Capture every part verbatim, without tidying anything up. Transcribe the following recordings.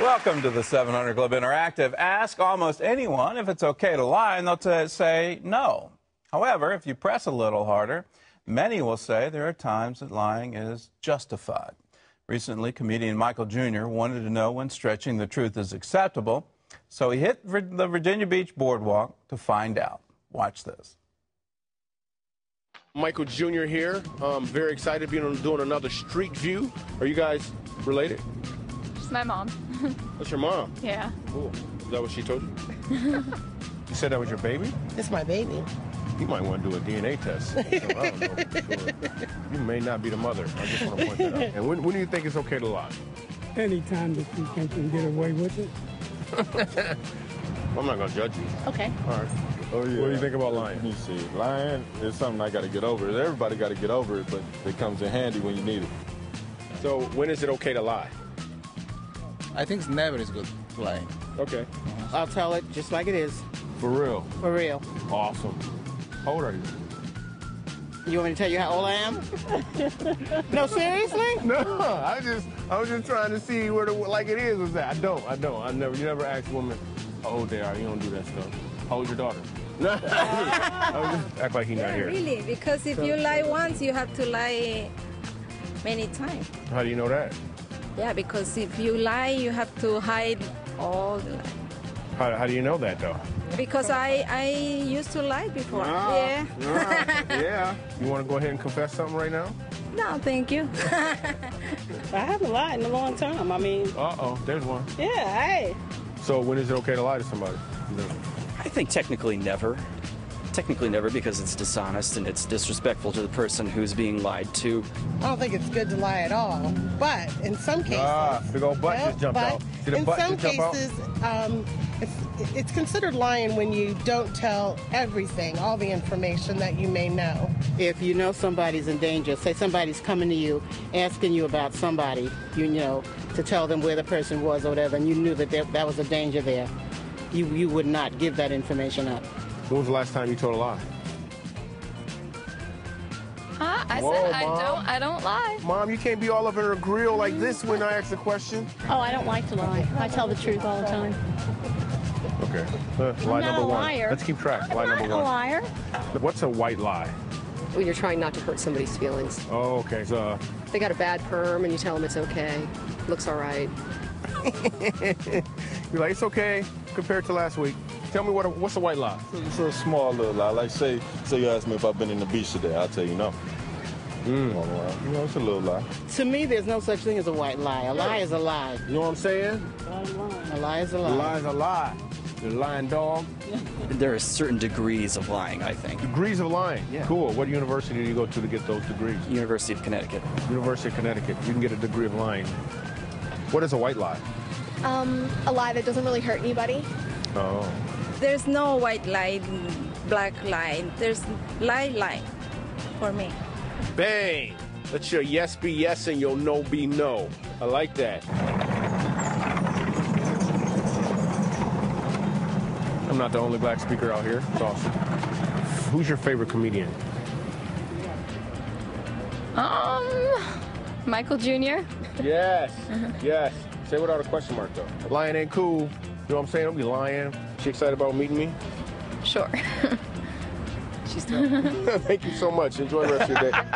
Welcome to the seven hundred Club Interactive. Ask almost anyone if it's okay to lie, and they'll say no. However, if you press a little harder, many will say there are times that lying is justified. Recently, comedian Michael Junior wanted to know when stretching the truth is acceptable, so he hit the Virginia Beach boardwalk to find out. Watch this. Michael Junior here. Um, very excited to be doing another Street View. Are you guys related? She's my mom. That's your mom? Yeah. Cool. Is that what she told you? You said that was your baby? It's my baby. You might want to do a D N A test. So I don't know for sure. You may not be the mother. I just want to point that out. And when, when do you think it's okay to lie? Anytime that you think you can get away with it. I'm not going to judge you. Okay. All right. Oh, yeah. What do you think about lying? You see, lying is something I got to get over. Everybody got to get over it, but it comes in handy when you need it. So when is it okay to lie? I think never is good lying. Okay. I'll tell it just like it is. For real. For real. Awesome. How old are you? You want me to tell you how old I am? No, seriously? No, I just, I was just trying to see where the, like it is, was that. I don't, I don't. I never, you never ask women how old they are. You don't do that stuff. How old's your daughter? No, I was just act like he's not here. Really, because if you lie once, you have to lie many times. How do you know that? Yeah, because if you lie, you have to hide all the lie. How, how do you know that, though? Because I, I used to lie before. Ah, yeah. ah, yeah. You want to go ahead and confess something right now? No, thank you. I haven't lied in a long time. I mean... Uh-oh, there's one. Yeah, hey. So when is it okay to lie to somebody? I think technically never. Technically never, because it's dishonest and it's disrespectful to the person who's being lied to. I don't think it's good to lie at all. But in some cases... Ah, big old butt well, just jumped but out. See the in butt some just jump cases, um, it's, it's considered lying when you don't tell everything, all the information that you may know. If you know somebody's in danger, say somebody's coming to you, asking you about somebody, you know, to tell them where the person was or whatever, and you knew that there, that was a danger there, you, you would not give that information up. When was the last time you told a lie? Huh? I Whoa, said I Mom. don't I don't lie. Mom, you can't be all up in her grill like this when I ask a question. Oh, I don't like to lie. I tell the truth all the time. Okay. Uh, lie not number a one. liar. Let's keep track. I'm lie not number a one. liar. What's a white lie? When you're trying not to hurt somebody's feelings. Oh, okay. So uh, They got a bad perm and you tell them it's okay. Looks all right. you're like, it's okay compared to last week. Tell me what a, what's a white lie? It's a small little lie. Like, say, say you ask me if I've been in the beach today. I'll tell you no. Mm. You know, it's a little lie. To me, there's no such thing as a white lie. A lie is a lie. You know what I'm saying? A lie is a A lie. lie is a lie. The lying dog. There are certain degrees of lying, I think. Degrees of lying. Yeah. Cool. What university do you go to to get those degrees? University of Connecticut. University of Connecticut. You can get a degree of lying. What is a white lie? Um, a lie that doesn't really hurt anybody. Oh. There's no white lie, black lie. There's lie, lie for me. Bang! Let your yes be yes and your no be no. I like that. I'm not the only black speaker out here. It's awesome. Who's your favorite comedian? Um, Michael Junior Yes. Yes. Say without a question mark, though. Lying ain't cool. You know what I'm saying? Don't be lying. She excited about meeting me? Sure. She's Thank you so much. Enjoy the rest of your day.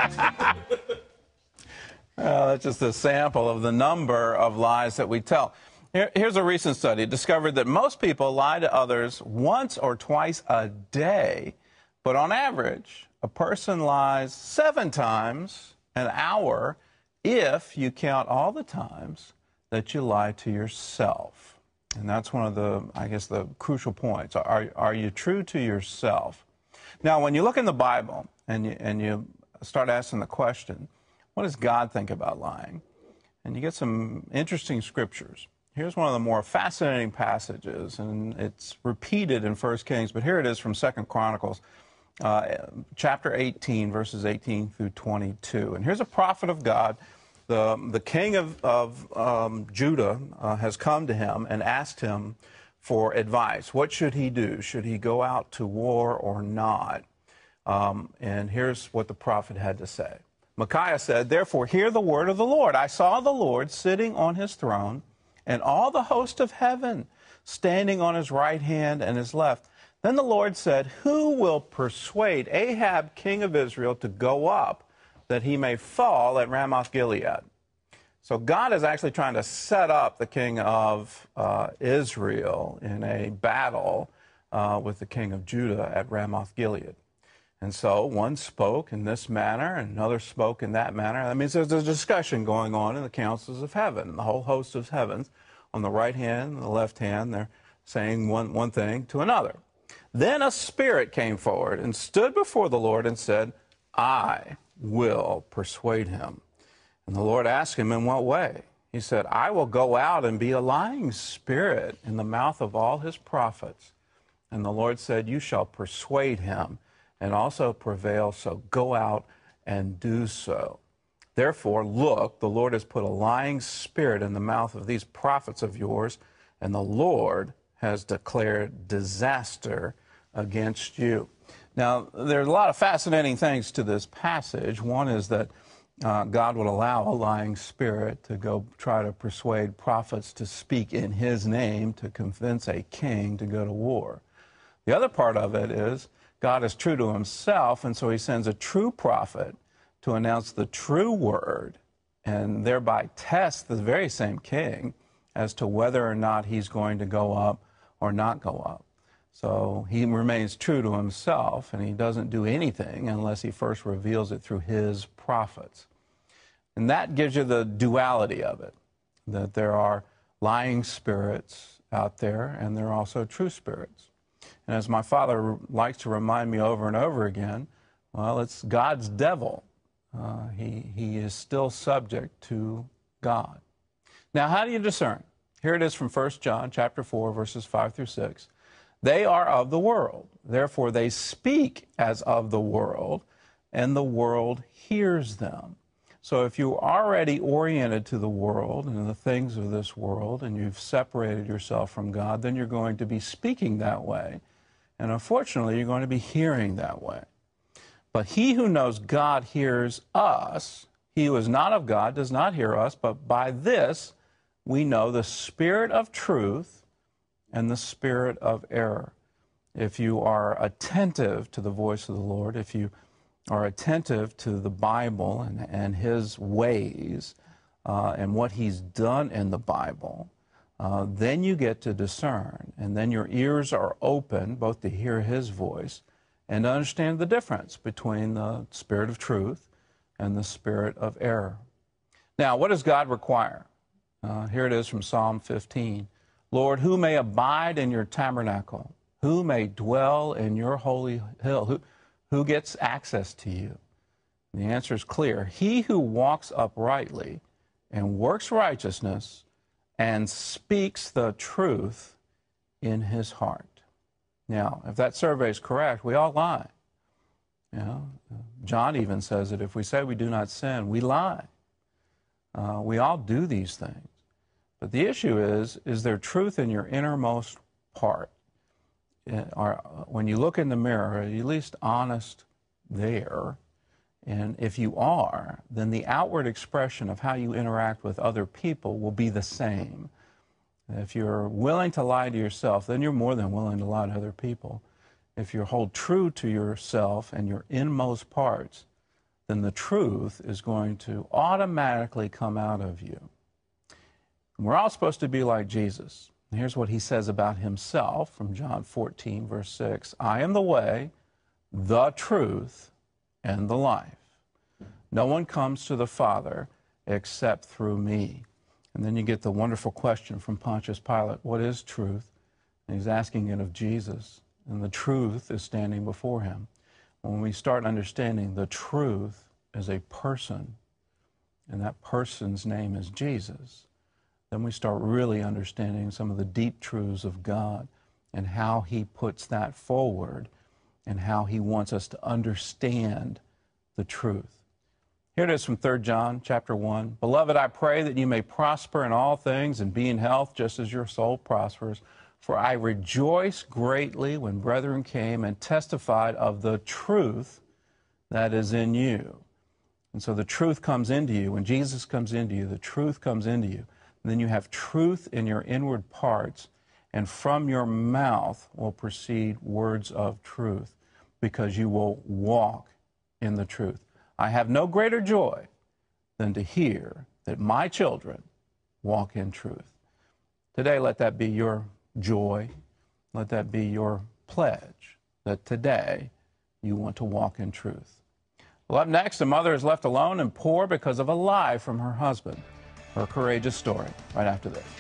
Uh, that's just a sample of the number of lies that we tell. Here, here's a recent study. It discovered that most people lie to others once or twice a day, but on average, a person lies seven times an hour if you count all the times that you lie to yourself. And that's one of the, I guess, the crucial points. Are, are you true to yourself? Now, when you look in the Bible and you, and you start asking the question, what does God think about lying? And you get some interesting scriptures. Here's one of the more fascinating passages, and it's repeated in First Kings, but here it is from Second Chronicles, uh, chapter eighteen, verses eighteen through twenty-two. And here's a prophet of God. The, the king of, of um, Judah uh, has come to him and asked him for advice. What should he do? Should he go out to war or not? Um, and here's what the prophet had to say. Micaiah said, "Therefore, hear the word of the Lord. I saw the Lord sitting on his throne, and all the host of heaven standing on his right hand and his left. Then the Lord said, who will persuade Ahab, king of Israel, to go up, that he may fall at Ramoth Gilead? So God is actually trying to set up the king of uh, Israel in a battle uh, with the king of Judah at Ramoth Gilead. And so one spoke in this manner, and another spoke in that manner. That means there's a discussion going on in the councils of heaven. The whole host of heavens, on the right hand and the left hand, they're saying one, one thing to another. Then a spirit came forward and stood before the Lord and said, I will persuade him. And the Lord asked him, in what way? He said, I will go out and be a lying spirit in the mouth of all his prophets. And the Lord said, you shall persuade him and also prevail, so go out and do so. Therefore, look, the Lord has put a lying spirit in the mouth of these prophets of yours, and the Lord has declared disaster against you. Now, there's a lot of fascinating things to this passage. One is that uh, God would allow a lying spirit to go try to persuade prophets to speak in his name to convince a king to go to war. The other part of it is God is true to himself, and so he sends a true prophet to announce the true word and thereby test the very same king as to whether or not he's going to go up or not go up. So he remains true to himself, and he doesn't do anything unless he first reveals it through his prophets. And that gives you the duality of it, that there are lying spirits out there, and there are also true spirits. And as my father likes to remind me over and over again, well, it's God's devil. Uh, he, he is still subject to God. Now, how do you discern? Here it is from First John chapter four, verses five through six. They are of the world, therefore they speak as of the world, and the world hears them. So if you're already oriented to the world and the things of this world, and you've separated yourself from God, then you're going to be speaking that way. And unfortunately, you're going to be hearing that way. But he who knows God hears us. He who is not of God does not hear us, but by this we know the spirit of truth and the spirit of error. If you are attentive to the voice of the Lord, if you are attentive to the Bible and, and his ways uh, and what he's done in the Bible, uh, then you get to discern, and then your ears are open both to hear his voice and to understand the difference between the spirit of truth and the spirit of error. Now, what does God require? Uh, here it is from Psalm fifteen. Lord, who may abide in your tabernacle? Who may dwell in your holy hill? Who, who gets access to you? And the answer is clear. He who walks uprightly and works righteousness and speaks the truth in his heart. Now, if that survey is correct, we all lie. You know, John even says that if we say we do not sin, we lie. Uh, we all do these things. But the issue is, is there truth in your innermost part? Are, when you look in the mirror, are you at least honest there? And if you are, then the outward expression of how you interact with other people will be the same. If you're willing to lie to yourself, then you're more than willing to lie to other people. If you hold true to yourself and your inmost parts, then the truth is going to automatically come out of you. And we're all supposed to be like Jesus. And here's what he says about himself from John fourteen, verse six. I am the way, the truth, and the life. No one comes to the Father except through me. And then you get the wonderful question from Pontius Pilate, what is truth? And he's asking it of Jesus. And the truth is standing before him. When we start understanding the truth as a person, and that person's name is Jesus, then we start really understanding some of the deep truths of God and how he puts that forward and how he wants us to understand the truth. Here it is from Third John chapter one. Beloved, I pray that you may prosper in all things and be in health just as your soul prospers. For I rejoice greatly when brethren came and testified of the truth that is in you. And so the truth comes into you. When Jesus comes into you, the truth comes into you. then you have truth in your inward parts, and from your mouth will proceed words of truth, because you will walk in the truth. I have no greater joy than to hear that my children walk in truth. Today, let that be your joy. Let that be your pledge, that today you want to walk in truth. Well, up next, a mother is left alone and poor because of a lie from her husband. Her courageous story, right after this.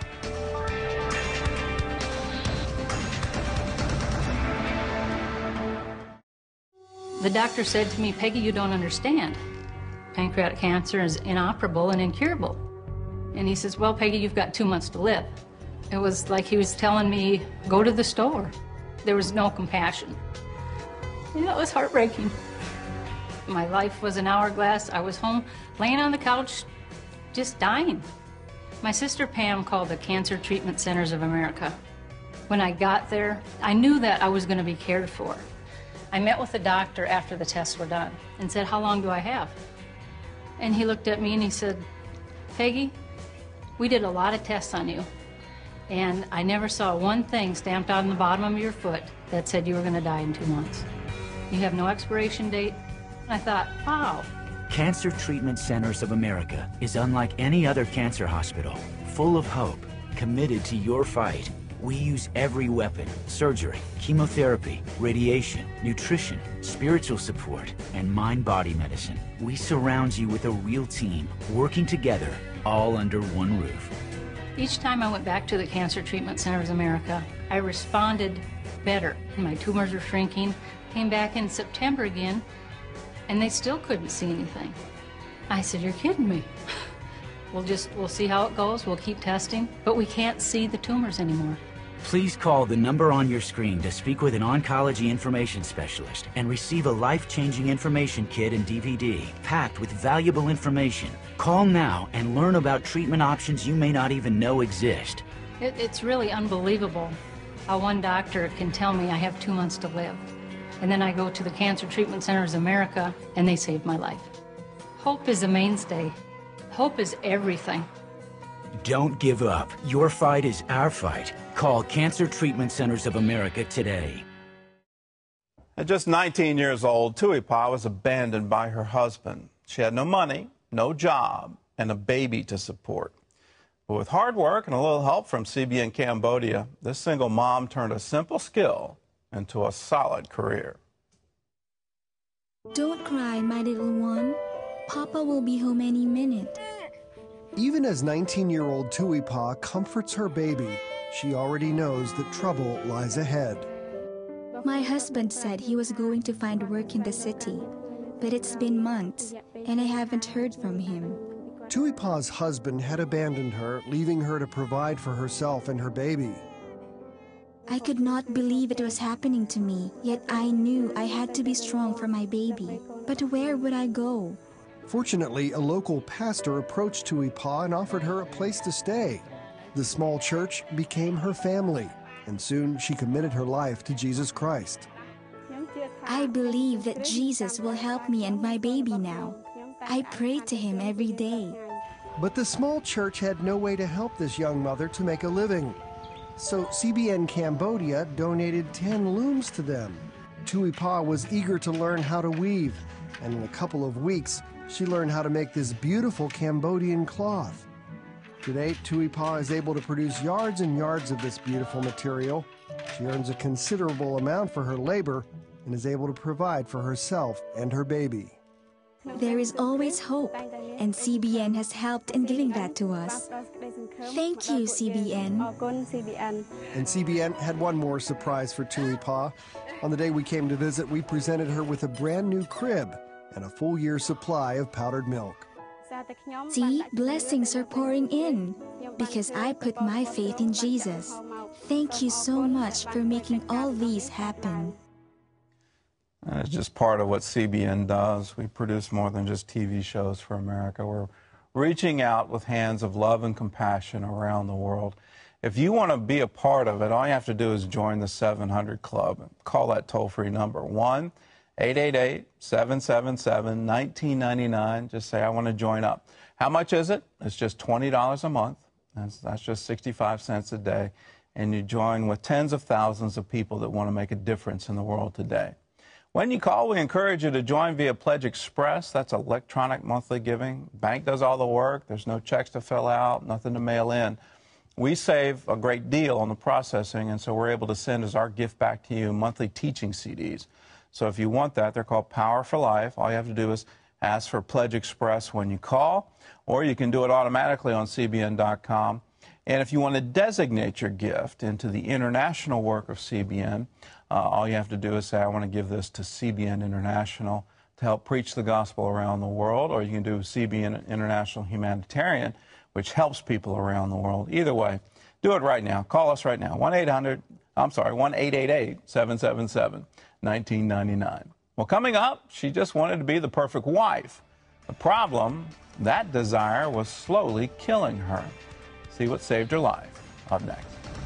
The doctor said to me, Peggy, you don't understand. Pancreatic cancer is inoperable and incurable. And he says, well, Peggy, you've got two months to live. It was like he was telling me, go to the store. There was no compassion. You know, it was heartbreaking. My life was an hourglass. I was home, laying on the couch, just dying. My sister Pam called the Cancer Treatment Centers of America. When I got there, I knew that I was going to be cared for. I met with the doctor after the tests were done and said, how long do I have? And he looked at me and he said, Peggy, we did a lot of tests on you, and I never saw one thing stamped on the bottom of your foot that said you were going to die in two months. You have no expiration date. I thought, wow. Cancer Treatment Centers of America is unlike any other cancer hospital, full of hope, committed to your fight. We use every weapon: surgery, chemotherapy, radiation, nutrition, spiritual support, and mind-body medicine. We surround you with a real team, working together, all under one roof. Each time I went back to the Cancer Treatment Centers of America, I responded better. My tumors were shrinking. Came back in September again, and they still couldn't see anything. I said, you're kidding me. We'll just, we'll see how it goes. We'll keep testing, but we can't see the tumors anymore. Please call the number on your screen to speak with an oncology information specialist and receive a life-changing information kit and D V D packed with valuable information. Call now and learn about treatment options you may not even know exist. It, it's really unbelievable how one doctor can tell me I have two months to live. And then I go to the Cancer Treatment Centers of America and they save my life. Hope is a mainstay. Hope is everything. Don't give up. Your fight is our fight. Call Cancer Treatment Centers of America today. At just nineteen years old, Tuipa was abandoned by her husband. She had no money, no job, and a baby to support. But with hard work and a little help from C B N Cambodia, this single mom turned a simple skill into a solid career. Don't cry, my little one. Papa will be home any minute. Even as nineteen-year-old Tuipa comforts her baby, she already knows that trouble lies ahead. My husband said he was going to find work in the city, but it's been months, and I haven't heard from him. Tuipa's husband had abandoned her, leaving her to provide for herself and her baby. I could not believe it was happening to me, yet I knew I had to be strong for my baby. But where would I go? Fortunately, a local pastor approached Tuipa and offered her a place to stay. The small church became her family, and soon she committed her life to Jesus Christ. I believe that Jesus will help me and my baby now. I pray to him every day. But the small church had no way to help this young mother to make a living. So C B N Cambodia donated ten looms to them. Tuipa was eager to learn how to weave, and in a couple of weeks, she learned how to make this beautiful Cambodian cloth. Today, Tuipa is able to produce yards and yards of this beautiful material. She earns a considerable amount for her labor and is able to provide for herself and her baby. There is always hope, and C B N has helped in giving that to us. Thank you, C B N. And C B N had one more surprise for Tuipa. On the day we came to visit, we presented her with a brand new crib and a full year's supply of powdered milk. See, blessings are pouring in because I put my faith in Jesus. Thank you so much for making all these happen. And it's just part of what C B N does. We produce more than just T V shows for America. We're reaching out with hands of love and compassion around the world. If you want to be a part of it, all you have to do is join the seven hundred Club. Call that toll-free number, one eight eight eight, seven seven seven, one nine nine nine. Just say, I want to join up. How much is it? It's just twenty dollars a month. That's, that's just sixty-five cents a day. And you join with tens of thousands of people that want to make a difference in the world today. When you call, we encourage you to join via Pledge Express. That's electronic monthly giving. Bank does all the work. There's no checks to fill out, nothing to mail in. We save a great deal on the processing, and so we're able to send as our gift back to you monthly teaching C Ds. So if you want that, they're called Power for Life. All you have to do is ask for Pledge Express when you call, or you can do it automatically on C B N dot com. And if you want to designate your gift into the international work of C B N, uh, all you have to do is say, I want to give this to C B N International to help preach the gospel around the world, or you can do C B N International Humanitarian, which helps people around the world. Either way, do it right now. Call us right now, one eight hundred, I'm sorry, one eight eight eight, seven seven seven, one nine nine nine. Well, coming up, she just wanted to be the perfect wife. The problem, that desire was slowly killing her. See what saved her life. Up next.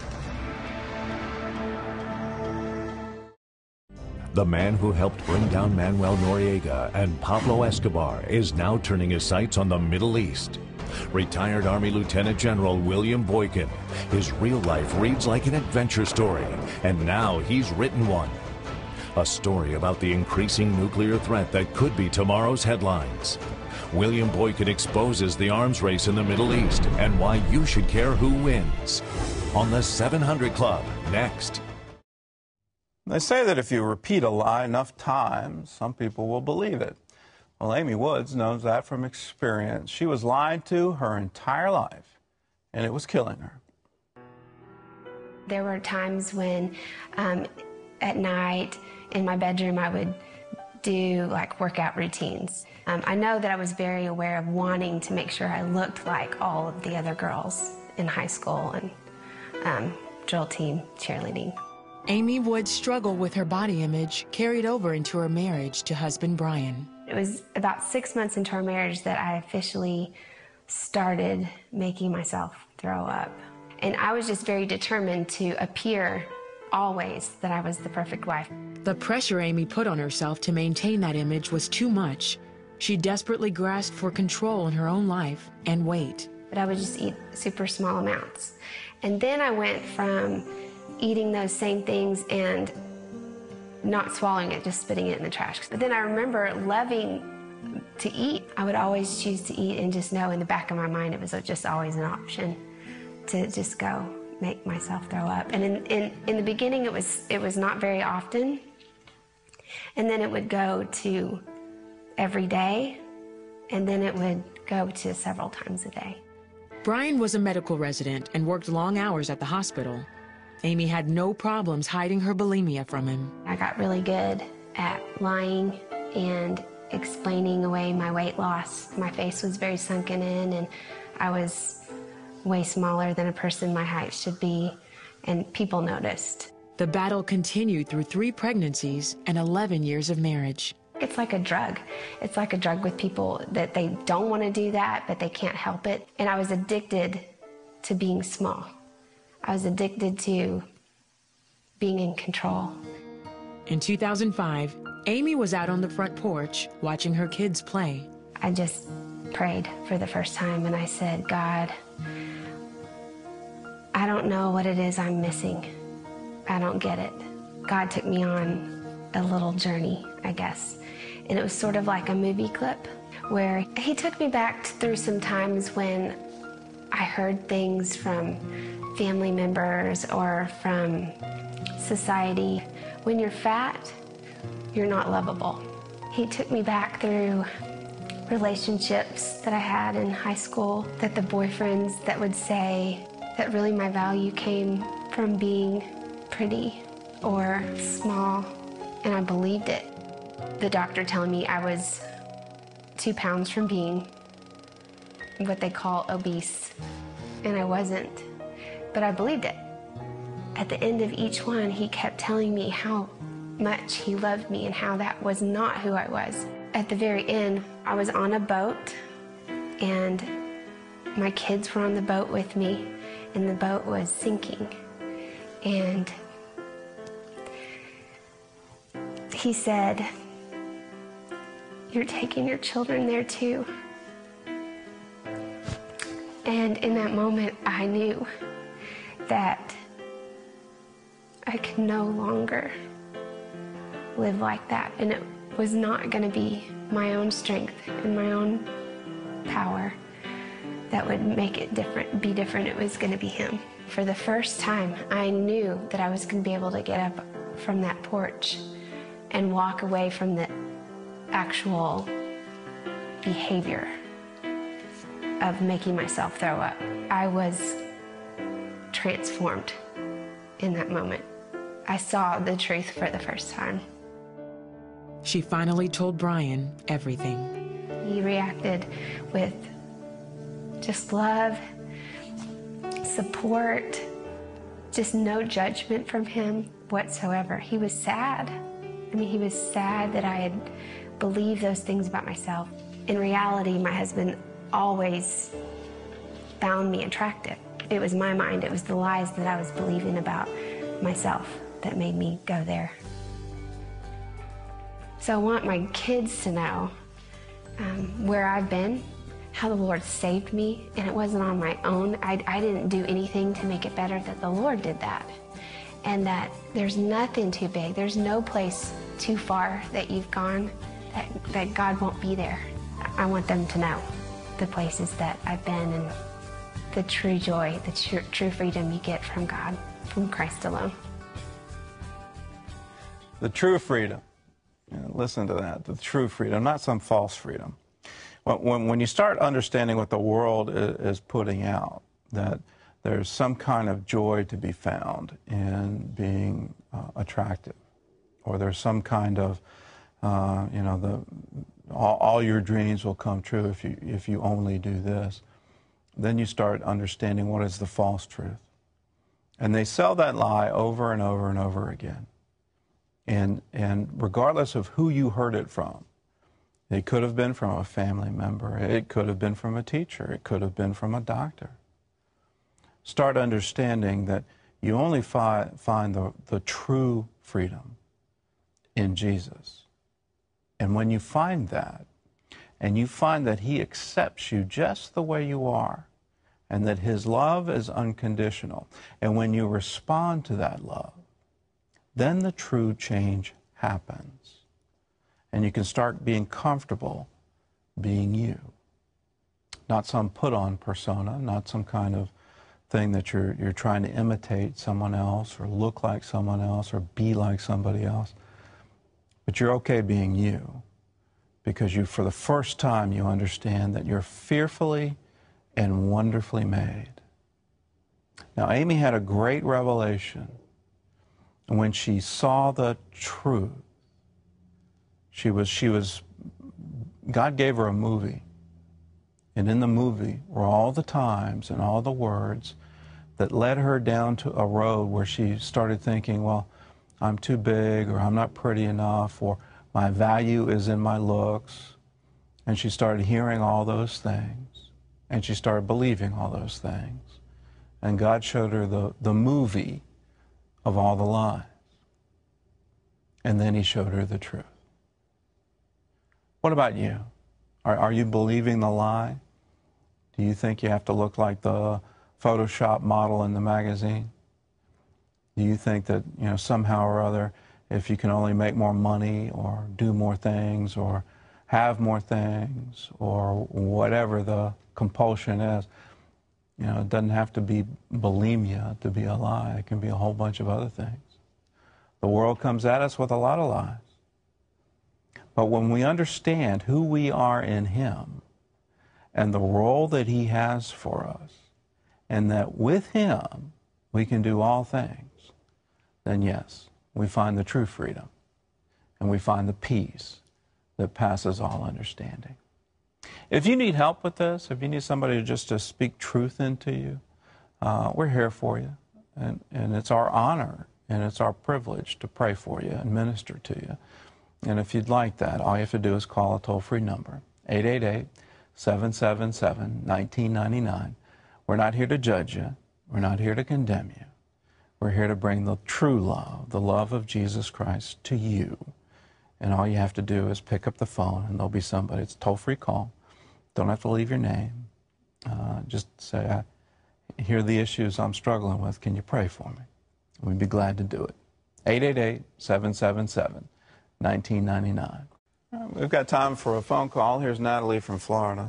The man who helped bring down Manuel Noriega and Pablo Escobar is now turning his sights on the Middle East. Retired Army Lieutenant General William Boykin. His real life reads like an adventure story, and now he's written one. A story about the increasing nuclear threat that could be tomorrow's headlines. William Boykin exposes the arms race in the Middle East and why you should care who wins. On the seven hundred Club, next. They say that if you repeat a lie enough times, some people will believe it. Well, Amy Woods knows that from experience. She was lied to her entire life, and it was killing her. There were times when um, at night in my bedroom I would do like workout routines. Um, I know that I was very aware of wanting to make sure I looked like all of the other girls in high school and um, drill team cheerleading. Amy Wood's struggle with her body image carried over into her marriage to husband Brian. It was about six months into our marriage that I officially started making myself throw up. And I was just very determined to appear always that I was the perfect wife. The pressure Amy put on herself to maintain that image was too much. She desperately grasped for control in her own life and weight. But I would just eat super small amounts. And then I went from eating those same things and not swallowing it, just spitting it in the trash. But then I remember loving to eat. I would always choose to eat and just know in the back of my mind it was just always an option to just go make myself throw up. And in, in, in the beginning it was, it was not very often. And then it would go to every day, and then it would go to several times a day. Brian was a medical resident and worked long hours at the hospital. Amy had no problems hiding her bulimia from him. I got really good at lying and explaining away my weight loss. My face was very sunken in, and I was way smaller than a person my height should be, and people noticed. The battle continued through three pregnancies and eleven years of marriage. It's like a drug. It's like a drug with people that they don't want to do that, but they can't help it. And I was addicted to being small. I was addicted to being in control. In two thousand five, Amy was out on the front porch watching her kids play. I just prayed for the first time and I said, God, I don't know what it is I'm missing. I don't get it. God took me on a little journey, I guess. And it was sort of like a movie clip where he took me back through some times when I heard things from family members or from society. When you're fat, you're not lovable. He took me back through relationships that I had in high school, that the boyfriends that would say that really my value came from being pretty or small, and I believed it. The doctor telling me I was two pounds from being what they call obese, and I wasn't, but I believed it. At the end of each one, he kept telling me how much he loved me and how that was not who I was. At the very end, I was on a boat, and my kids were on the boat with me, and the boat was sinking. And he said, "You're taking your children there too." And in that moment, I knew that I could no longer live like that. And it was not going to be my own strength and my own power that would make it different, be different. It was going to be him. For the first time, I knew that I was going to be able to get up from that porch and walk away from the actual behavior of making myself throw up. I was transformed in that moment. I saw the truth for the first time. She finally told Brian everything. He reacted with just love, support, just no judgment from him whatsoever. He was sad. I mean, he was sad that I had believed those things about myself. In reality, my husband always found me attractive. It was my mind, it was the lies that I was believing about myself that made me go there. So I want my kids to know um, where I've been, how the Lord saved me, and it wasn't on my own. I, I didn't do anything to make it better, that the Lord did that. And that there's nothing too big, there's no place too far that you've gone that, that God won't be there. I want them to know the places that I've been and the true joy, the tr true freedom you get from God, from Christ alone. The true freedom. You know, listen to that. The true freedom, not some false freedom. When, when you start understanding what the world is, is putting out, that there's some kind of joy to be found in being uh, attractive, or there's some kind of, uh, you know, the, all, all your dreams will come true if you, if you only do this, then you start understanding what is the false truth. And they sell that lie over and over and over again. And, and regardless of who you heard it from, it could have been from a family member, it could have been from a teacher, it could have been from a doctor. Start understanding that you only fi find the, the true freedom in Jesus. And when you find that, and you find that he accepts you just the way you are, and that his love is unconditional, and when you respond to that love, then the true change happens. And you can start being comfortable being you. Not some put-on persona, not some kind of thing that you're, you're trying to imitate someone else or look like someone else or be like somebody else. But you're okay being you because you, for the first time, you understand that you're fearfully and wonderfully made. Now, Amy had a great revelation when she saw the truth. She was, she was, God gave her a movie. And in the movie were all the times and all the words that led her down to a road where she started thinking, well, I'm too big, or I'm not pretty enough, or my value is in my looks. And she started hearing all those things. And she started believing all those things. And God showed her the, the movie of all the lies. And then he showed her the truth. What about you? Are, are you believing the lie? Do you think you have to look like the Photoshop model in the magazine? Do you think that, you know, somehow or other, if you can only make more money or do more things or have more things or whatever the compulsion is, you know, it doesn't have to be bulimia to be a lie. It can be a whole bunch of other things. The world comes at us with a lot of lies. But when we understand who we are in him and the role that he has for us, and that with him we can do all things, then yes, we find the true freedom and we find the peace that passes all understanding. If you need help with this, if you need somebody just to speak truth into you, uh, we're here for you. And, and it's our honor and it's our privilege to pray for you and minister to you. And if you'd like that, all you have to do is call a toll-free number, eight eight eight, seven seven seven, one nine nine nine. We're not here to judge you. We're not here to condemn you. We're here to bring the true love, the love of Jesus Christ to you. And all you have to do is pick up the phone, and there'll be somebody. It's a toll-free call. Don't have to leave your name. Uh, just say, I here are the issues I'm struggling with. Can you pray for me? We'd be glad to do it. eight eight eight, seven seven seven, one nine nine nine. Right, we've got time for a phone call. Here's Natalie from Florida.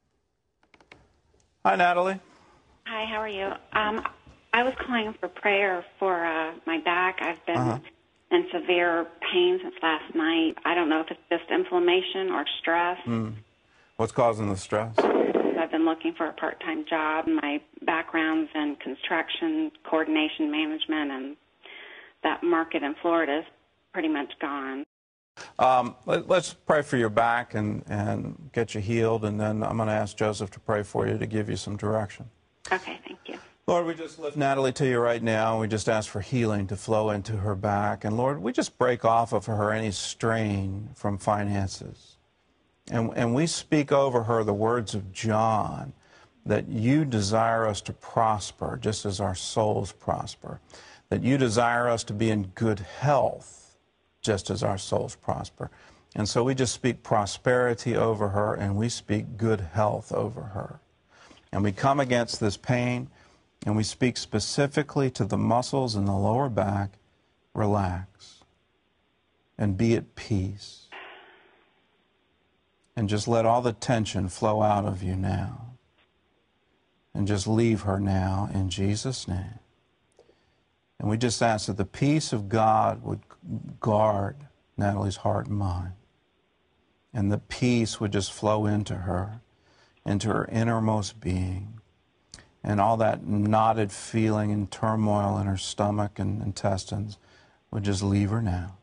Hi, Natalie. Hi, how are you? Um, I was calling for prayer for uh, my back. I've been Uh-huh. in severe pain since last night. I don't know if it's just inflammation or stress. Mm. What's causing the stress? I've been looking for a part-time job. My background's in construction, coordination management, and that market in Florida is pretty much gone. Um, let, let's pray for your back and, and get you healed, and then I'm going to ask Joseph to pray for you to give you some direction. Okay, thank you. Lord, we just lift Natalie to you right now. We just ask for healing to flow into her back. And Lord, we just break off of her any strain from finances. And, and we speak over her the words of John, that you desire us to prosper just as our souls prosper, that you desire us to be in good health just as our souls prosper. And so we just speak prosperity over her, and we speak good health over her. And we come against this pain, and we speak specifically to the muscles in the lower back. Relax and be at peace. And just let all the tension flow out of you now. And just leave her now in Jesus' name. And we just ask that the peace of God would guard Natalie's heart and mind. And the peace would just flow into her, into her innermost being. And all that knotted feeling and turmoil in her stomach and intestines would just leave her now.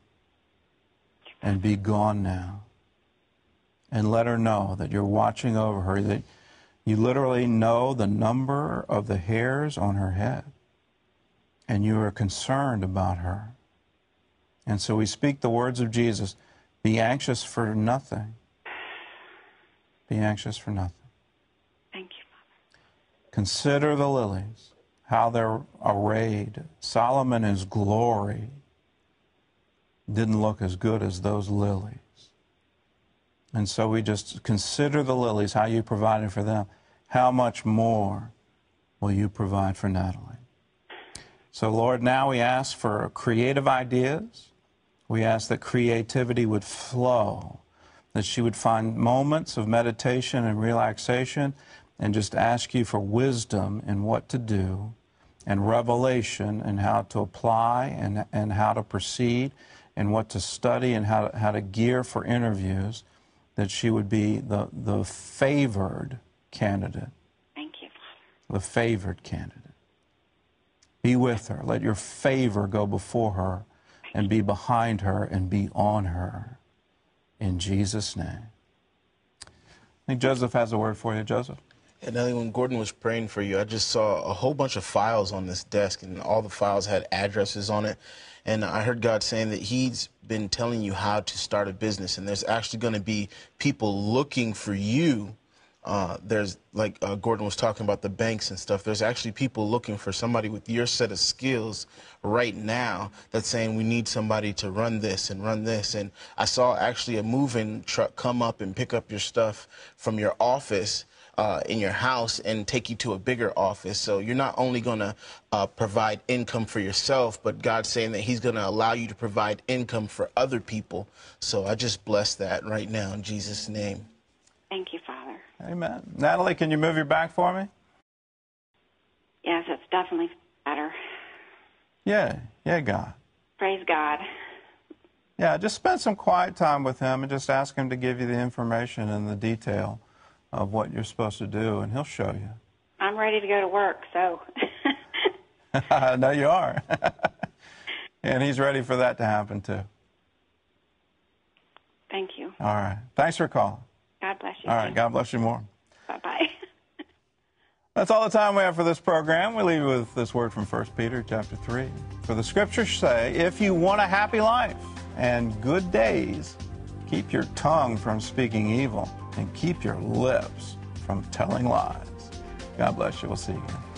And be gone now. And let her know that you're watching over her, that you literally know the number of the hairs on her head. And you are concerned about her. And so we speak the words of Jesus, be anxious for nothing. Be anxious for nothing. Thank you, Father. Consider the lilies, how they're arrayed. Solomon in his glory didn't look as good as those lilies. And so we just consider the lilies, how you provided for them. How much more will you provide for Natalie? So, Lord, now we ask for creative ideas. We ask that creativity would flow, that she would find moments of meditation and relaxation, and just ask you for wisdom in what to do, and revelation in how to apply and, and how to proceed, and what to study and how to, how to gear for interviews, that she would be the, the favored candidate. Thank you, Father. The favored candidate. Be with her. Let your favor go before her and be behind her and be on her. In Jesus' name. I think Joseph has a word for you. Joseph? And Nellie, when Gordon was praying for you, I just saw a whole bunch of files on this desk, and all the files had addresses on it. And I heard God saying that he's been telling you how to start a business, and there's actually going to be people looking for you. Uh, there's, like uh, Gordon was talking about the banks and stuff, there's actually people looking for somebody with your set of skills right now that's saying we need somebody to run this and run this. And I saw actually a moving truck come up and pick up your stuff from your office Uh, in your house and take you to a bigger office. So you're not only going to uh, provide income for yourself, but God's saying that he's going to allow you to provide income for other people. So I just bless that right now in Jesus' name. Thank you, Father. Amen. Natalie, can you move your back for me? Yes, it's definitely better. Yeah. Yeah, God. Praise God. Yeah, just spend some quiet time with him and just ask him to give you the information and the detail of what you're supposed to do, and he'll show you. I'm ready to go to work, so. I know you are. And he's ready for that to happen, too. Thank you. All right. Thanks for calling. God bless you. All right. God bless you more. Bye-bye. That's all the time we have for this program. We leave you with this word from First Peter chapter three. For the scriptures say, if you want a happy life and good days, keep your tongue from speaking evil and keep your lips from telling lies. God bless you. We'll see you again.